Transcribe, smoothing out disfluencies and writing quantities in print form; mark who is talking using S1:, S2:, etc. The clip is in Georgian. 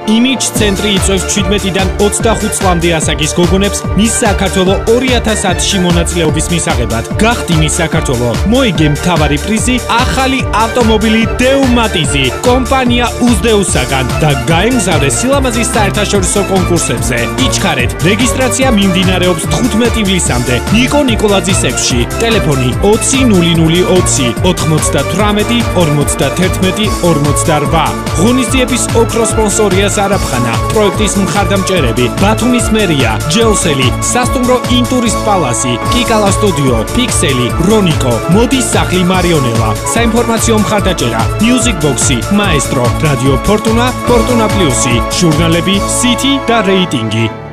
S1: Image ცენტრი იწვევს 17-დან 25 წლამდე ასაკის გოგონებს მის საქართველოს 2010-ში მონაწილეობის მისაღებად. გახდი მის საქართველოს. მოიგე მთავარი პრიზი ახალი ავტომობილი Deu Matiz კომპანია უზდეუსაგან და გაემგზავრე სილამაზის საერთაშორისო კონკურსებზე. იჩქარეთ, რეგისტრაცია მიმდინარეობს 15 ივლისამდე. ნიკო ნიკოლაძის 6-ში. ტელეფონი 20 0020 98 51 48. ღონისძიების ოქროს სპონსორია არაფხანა, პროექტის მხარდამჭერები, ბათუმის მერია, ჯელსელი, სასტუმრო ინტურისტ პალასი, კიკალა სტუდიო, პიქსელი, რონიკო, მოდის სახლი მარიონელა, საინფორმაციო მხარდაჭერა, Music Box-ი, მაესტრო, რადიო ფორტუნა, ფორტუნა პლუსი, ჟურნალები, City და რეიტინგი.